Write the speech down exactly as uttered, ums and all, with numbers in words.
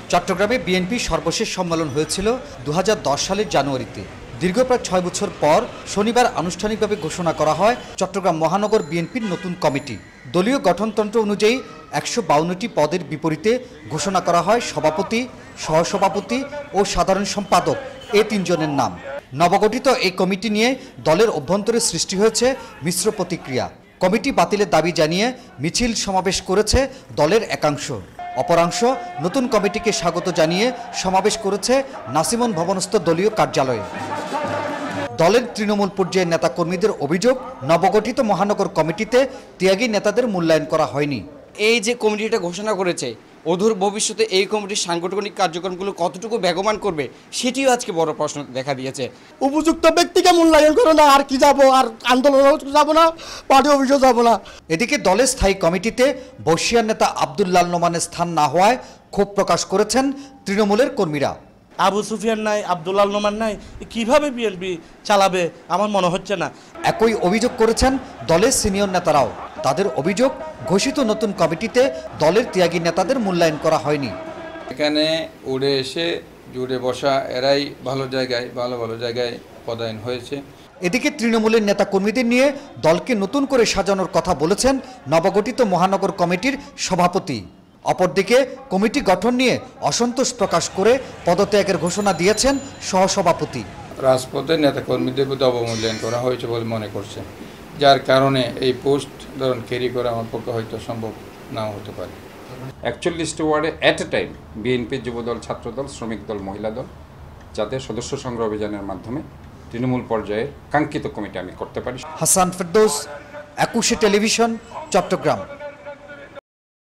চট্টগ্রামে বিএনপি সর্বশেষ সম্মেলন হয়েছিল দু হাজার দশ সালের জানুয়ারিতে। দীর্ঘ প্রায় ছয় বছর পর শনিবার আনুষ্ঠানিকভাবে ঘোষণা করা হয় চট্টগ্রাম মহানগর বিএনপির নতুন কমিটি। দলীয় গঠনতন্ত্র অনুযায়ী একশো বাউন্নটি পদের বিপরীতে ঘোষণা করা হয় সভাপতি, সহসভাপতি ও সাধারণ সম্পাদক এ তিনজনের নাম। নবগঠিত এই কমিটি নিয়ে দলের অভ্যন্তরে সৃষ্টি হয়েছে মিশ্র প্রতিক্রিয়া। কমিটি বাতিলের দাবি জানিয়ে মিছিল সমাবেশ করেছে দলের একাংশ, অপরাংশ নতুন কমিটিকে স্বাগত জানিয়ে সমাবেশ করেছে নাসিমন ভবনস্থ দলীয় কার্যালয়ে। দলের তৃণমূল পর্যায়ের নেতাকর্মীদের অভিযোগ, নবগঠিত মহানগর কমিটিতে ত্যাগী নেতাদের মূল্যায়ন করা হয়নি। এই যে কমিটিটা ঘোষণা করেছে, অদূর ভবিষ্যতে এই কমিটির সাংগঠনিক কার্যক্রমগুলো কতটুকু বেগবান করবে সেটিও আজকে বড় প্রশ্ন দেখা দিয়েছে। উপযুক্ত ব্যক্তিকে মূল্যায়ন করে না আর কি যাব, আর আন্দোলনেও যাব না, পার্টি অফিসেও যাব না। এদিকে দলের স্থায়ী কমিটিতে বর্ষিয়ার নেতা আব্দুল্লাহ নোমানের স্থান না হওয়ায় ক্ষোভ প্রকাশ করেছেন তৃণমূলের কর্মীরা। আবু সুফিয়ান নাই, আব্দুল্লাহ নোমান নাই, কিভাবে বিএনপি চালাবে আমার মনে হচ্ছে না। একই অভিযোগ করেছেন দলের সিনিয়র নেতারাও। তাদের অভিযোগ, ঘোষিত নতুন কমিটিতে দলের ত্যাগী নেতাদের মূল্যায়ন করা হয়নি। এখানে উড়ে এসে জুড়ে বসা এরাই ভালো জায়গায় ভালো ভালো জায়গায় পদায়ন হয়েছে। এদিকে তৃণমূলের নেতাকর্মীদের নিয়ে দলকে নতুন করে সাজানোর কথা বলেছেন নবগঠিত মহানগর কমিটির সভাপতি। অপরদিকে কমিটি গঠন নিয়ে অসন্তোষ প্রকাশ করে পদত্যাগের ঘোষণা দিয়েছেন সহসভাপতি। রাজপথের নেতাকর্মীদের প্রতি অবমূল্যায়ন করা হয়েছে বলে মনে করছে, যার কারণে এই পোস্ট ধরুন ক্যারি করা আমার পক্ষে হয়তো সম্ভব নাও হতে পারে। একচল্লিশটি ওয়ার্ডে at a time BNP, Jubodal, Chhatradal, শ্রমিক দল, মহিলা দল, যাতে সদস্য সংগ্রহ অভিযানের মাধ্যমে তৃণমূল পর্যায়ে কাঙ্ক্ষিত কমিটি আমি করতে পারি। হাসান ফেরদৌস, একুশে টেলিভিশন, চট্টগ্রাম।